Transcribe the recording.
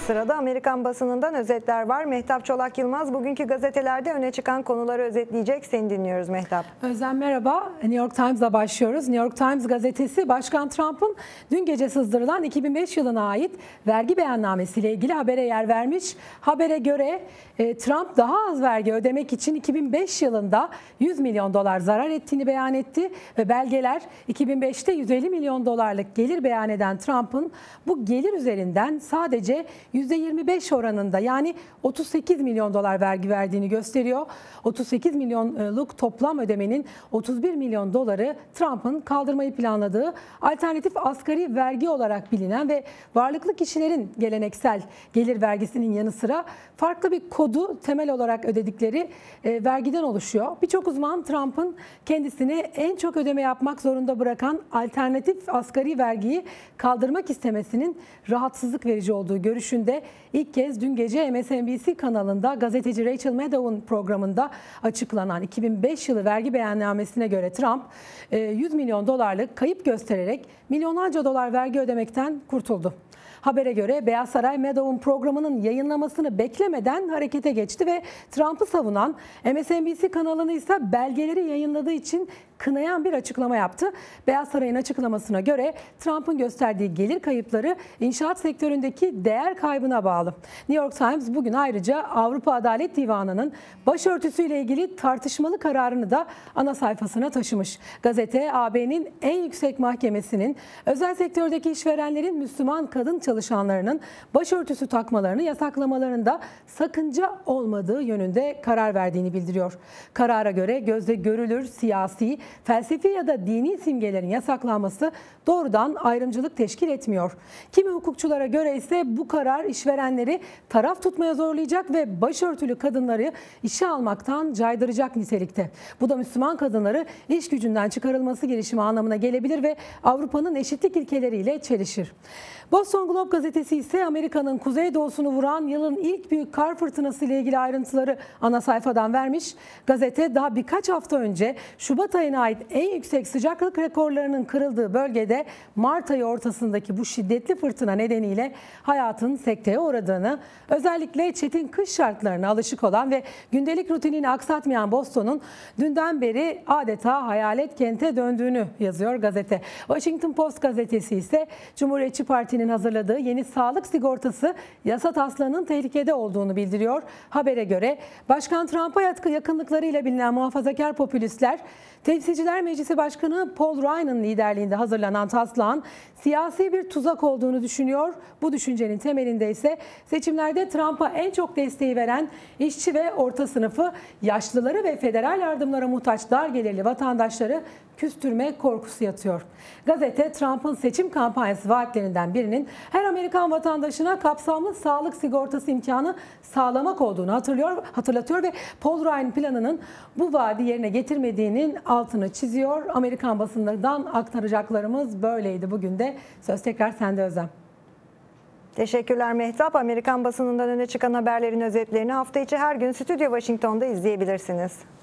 Sırada Amerikan basınından özetler var. Mehtap Çolak Yılmaz bugünkü gazetelerde öne çıkan konuları özetleyecek. Seni dinliyoruz Mehtap. Özlem merhaba. New York Times'la başlıyoruz. New York Times gazetesi Başkan Trump'ın dün gece sızdırılan 2005 yılına ait vergi beyannamesiyle ilgili habere yer vermiş. Habere göre Trump daha az vergi ödemek için 2005 yılında 100 milyon dolar zarar ettiğini beyan etti ve belgeler 2005'te 150 milyon dolarlık gelir beyan eden Trump'ın bu gelir üzerinden sadece %25 oranında yani 38 milyon dolar vergi verdiğini gösteriyor. 38 milyonluk toplam ödemenin 31 milyon doları Trump'ın kaldırmayı planladığı alternatif asgari vergi olarak bilinen ve varlıklı kişilerin geleneksel gelir vergisinin yanı sıra farklı bir kodu temel olarak ödedikleri vergiden oluşuyor. Birçok uzman Trump'ın kendisine en çok ödeme yapmak zorunda bırakan alternatif asgari vergiyi kaldırmak istemesinin rahatsızlık verici olduğu görüşünde. İlk kez dün gece MSNBC kanalında gazeteci Rachel Maddow'un programında açıklanan 2005 yılı vergi beyannamesine göre Trump 100 milyon dolarlık kayıp göstererek milyonlarca dolar vergi ödemekten kurtuldu. Habere göre Beyaz Saray Maddow'un programının yayınlamasını beklemeden harekete geçti ve Trump'ı savunan MSNBC kanalını ise belgeleri yayınladığı için kınayan bir açıklama yaptı. Beyaz Saray'ın açıklamasına göre Trump'ın gösterdiği gelir kayıpları inşaat sektöründeki değer kaybına bağlı. New York Times bugün ayrıca Avrupa Adalet Divanı'nın başörtüsüyle ilgili tartışmalı kararını da ana sayfasına taşımış. Gazete, AB'nin en yüksek mahkemesinin özel sektördeki işverenlerin Müslüman kadın çalışanlarının başörtüsü takmalarını yasaklamalarında sakınca olmadığı yönünde karar verdiğini bildiriyor. Karara göre gözle görülür siyasi, felsefi ya da dini simgelerin yasaklanması doğrudan ayrımcılık teşkil etmiyor. Kimi hukukçulara göre ise bu karar işverenleri taraf tutmaya zorlayacak ve başörtülü kadınları işe almaktan caydıracak nitelikte. Bu da Müslüman kadınları iş gücünden çıkarılması girişimi anlamına gelebilir ve Avrupa'nın eşitlik ilkeleriyle çelişir. Boston Globe gazetesi ise Amerika'nın kuzeydoğusunu vuran yılın ilk büyük kar fırtınası ile ilgili ayrıntıları ana sayfadan vermiş. Gazete daha birkaç hafta önce Şubat ayına ait en yüksek sıcaklık rekorlarının kırıldığı bölgede Mart ayı ortasındaki bu şiddetli fırtına nedeniyle hayatın sekteye uğradığını, özellikle çetin kış şartlarına alışık olan ve gündelik rutinini aksatmayan Boston'un dünden beri adeta hayalet kente döndüğünü yazıyor gazete. Washington Post gazetesi ise Cumhuriyetçi Parti'nin hazırladığı yeni sağlık sigortası yasa taslağının tehlikede olduğunu bildiriyor. Habere göre Başkan Trump'a yakınlıklarıyla bilinen muhafazakar popülistler, Temsilciler Meclisi Başkanı Paul Ryan'ın liderliğinde hazırlanan taslağın siyasi bir tuzak olduğunu düşünüyor. Bu düşüncenin temelinde ise seçimlerde Trump'a en çok desteği veren işçi ve orta sınıfı, yaşlıları ve federal yardımlara muhtaç dar gelirli vatandaşları küstürme korkusu yatıyor. Gazete, Trump'ın seçim kampanyası vaatlerinden birinin her Amerikan vatandaşına kapsamlı sağlık sigortası imkanı sağlamak olduğunu hatırlatıyor ve Paul Ryan planının bu vaadi yerine getirmediğinin altını çiziyor. Amerikan basınından aktaracaklarımız böyleydi bugün de. Söz tekrar sende Özlem. Teşekkürler Mehtap. Amerikan basınından öne çıkan haberlerin özetlerini hafta içi her gün Stüdyo Washington'da izleyebilirsiniz.